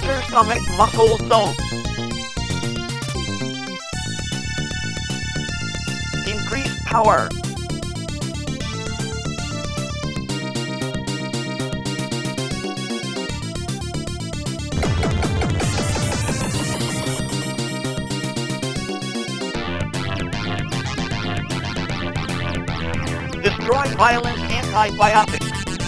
Enter stomach muscle zone. Increase power. Destroy violent antibiotics.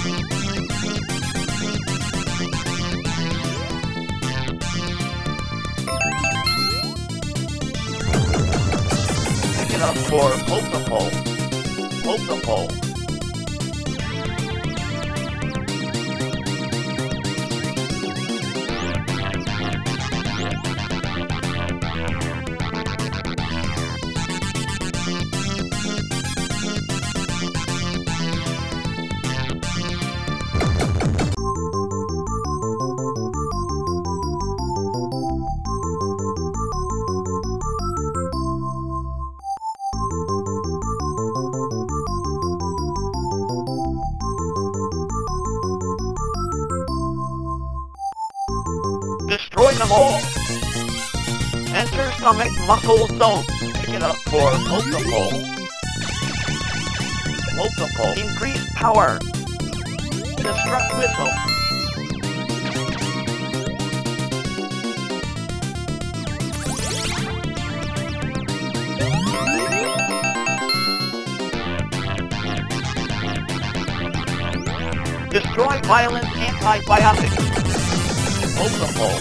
Pick it up for multiple. Destroy them all. Enter stomach muscle zone. Pick it up for multiple. Increase power. Destruct missile. Destroy violent antibiotics. Multiple.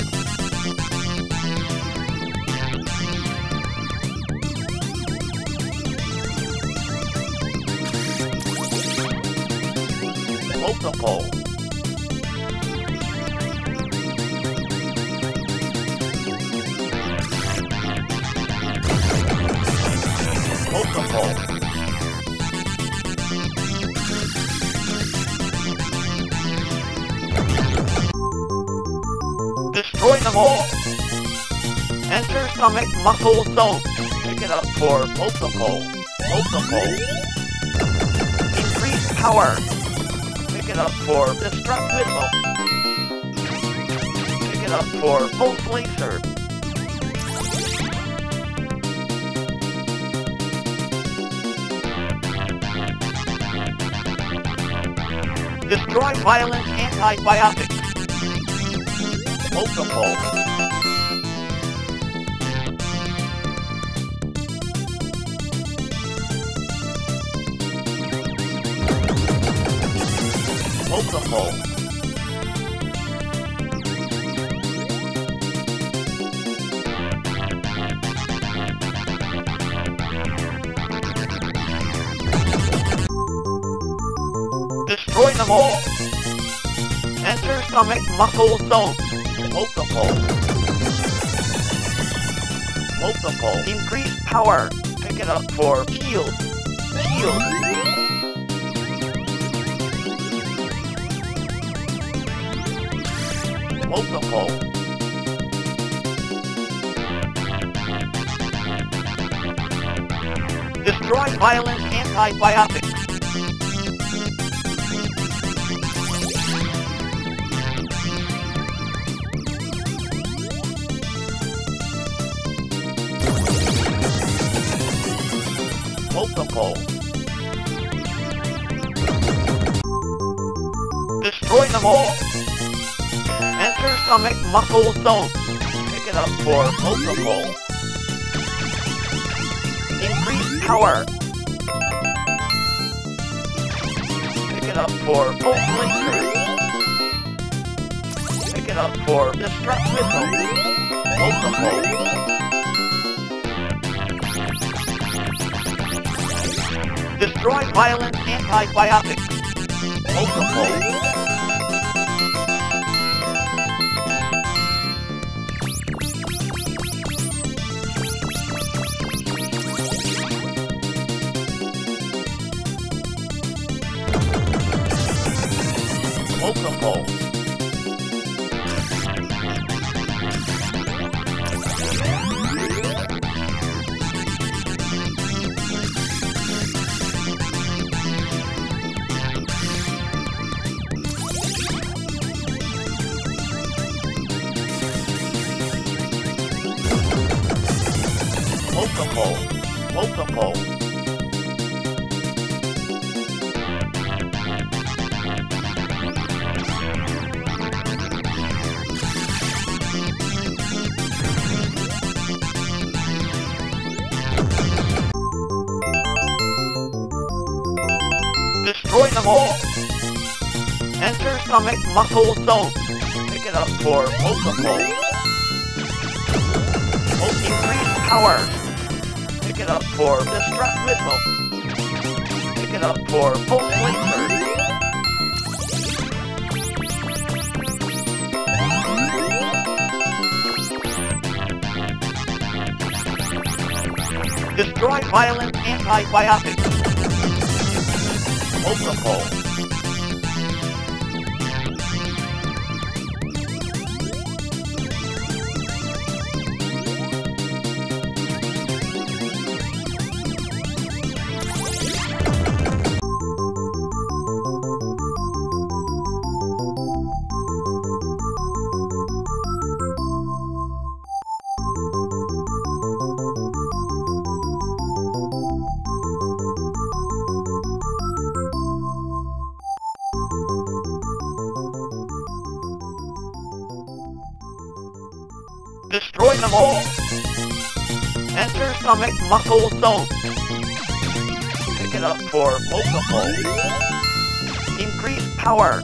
Destroy them all. Enter stomach muscle zone. Pick it up for multiple. Increase power. Pick it up for destruct missile. Pick it up for pulse laser. Destroy violent antibiotics. Multiple. Destroy them all. Enter stomach muscle zone. Multiple. Increase power. Pick it up for shield. Multiple. Destroy violent antibiotics. Destroy them all. Enter stomach muscle zone. Pick it up for multiple. Increase power. Pick it up for pulse laser. Pick it up for destruct missile. Multiple. Destroy violent antibiotics. Multiple. Multiple. Multiple. Destroy them all. Enter stomach muscle zone. Pick it up for multiple. Increase power. Pick it up for destruct missile. Pick it up for pulse laser. Destroy violent antibiotics. Multiple. Destroy them all. Enter stomach muscle zone. Pick it up for multiple. Increase power.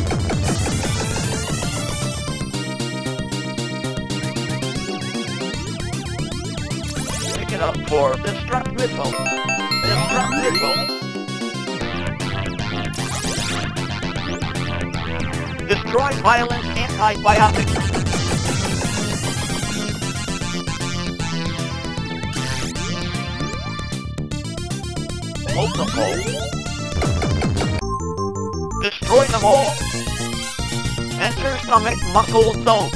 Pick it up for destruct missile. Destruct missile. Destroy violent antibiotics. Multiple. Destroy them all. Enter stomach muscle zone.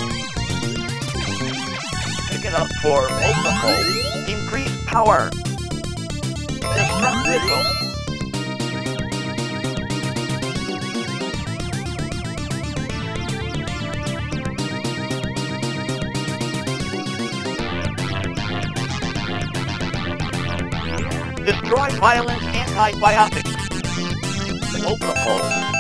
Pick it up for multiple. Increase power. Destruct missile. Destroy violent antibiotics. Multiple.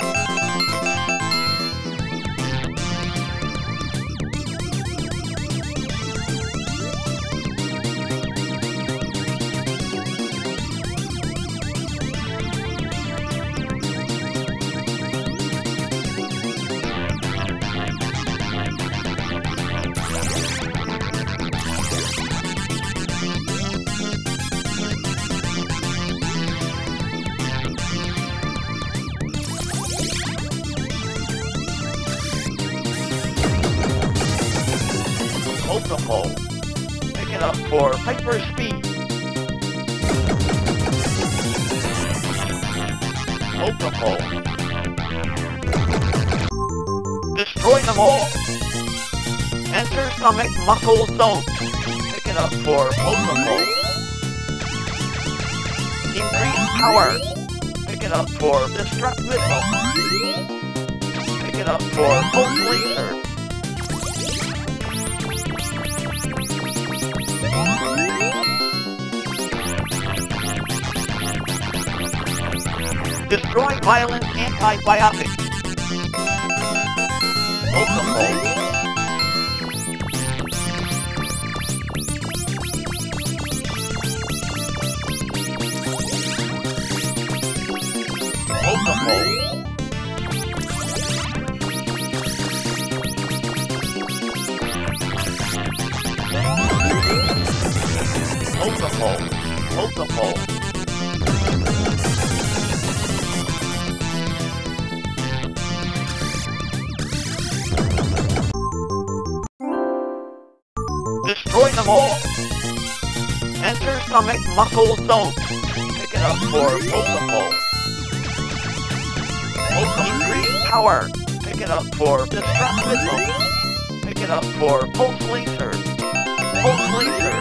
Multiple. Pick it up for hyper speed. Multiple. Destroy them all. Enter stomach muscle zone. Pick it up for multiple. Increase power. Pick it up for destruct missile. Pick it up for pulse laser. Destroy violent antibiotics. Multiple. Multiple. Multiple. Multiple. Destroy them all. Enter stomach muscle zone. Pick it up for multiple. Increase power. Pick it up for destruct missile. Pick it up for pulse laser. Pulse laser.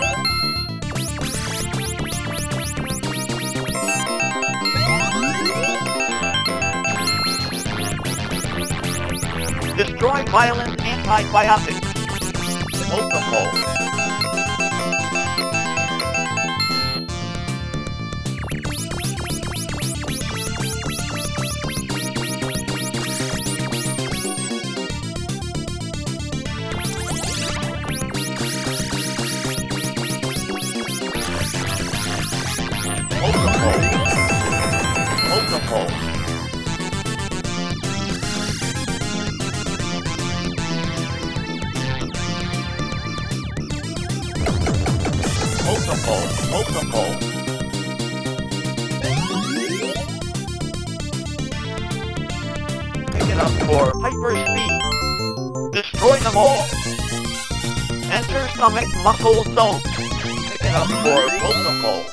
Destroy violent antibiotics. Multiple. Multiple. Pick it up for hyperspeed. Destroy them all. Enter stomach muscle zone. Pick it up for multiple.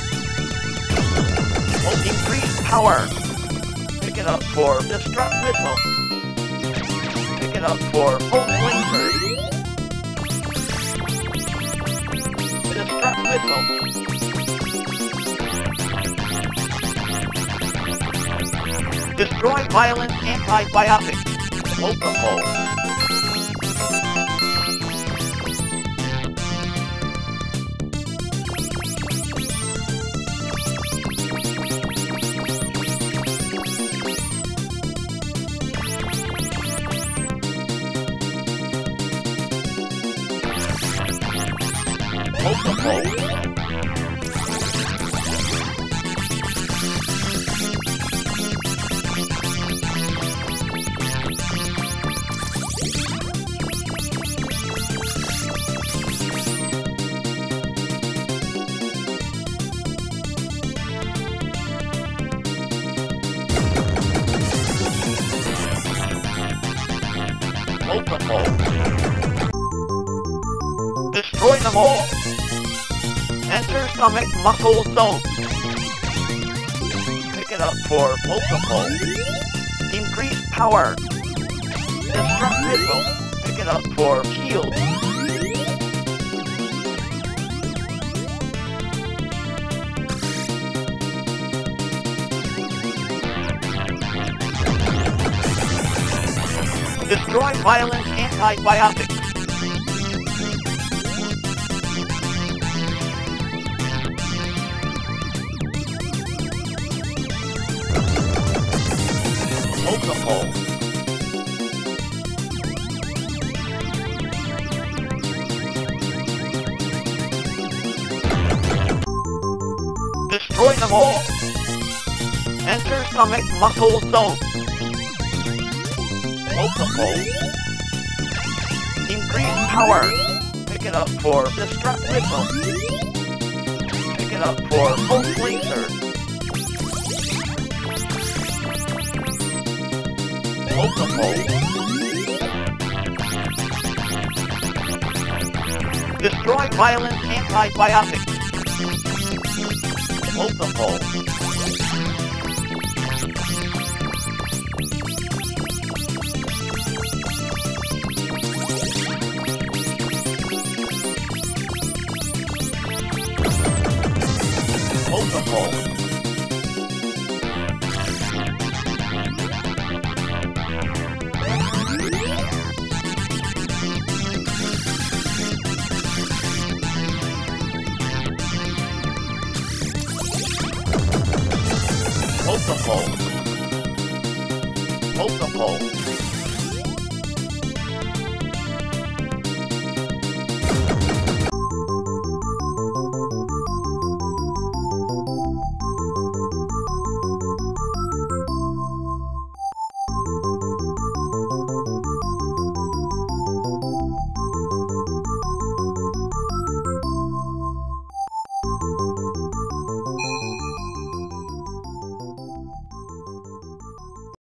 Increase power. Pick it up for destruct missile. Pick it up for pulse laser. Destruct missile. Destroy violent antibiotic. Multiple. Multiple. Destroy them all. Enter stomach muscle zone. Pick it up for multiple. Increase power. Destruct missile. Pick it up for shield. Destroy violent antibiotics. Multiple. Destroy them all. Enter stomach muscle zone. Multiple. Increase power. Pick it up for destruct missile. Pick it up for pulse laser. Multiple. Destroy violent antibiotics. Multiple. Multiple.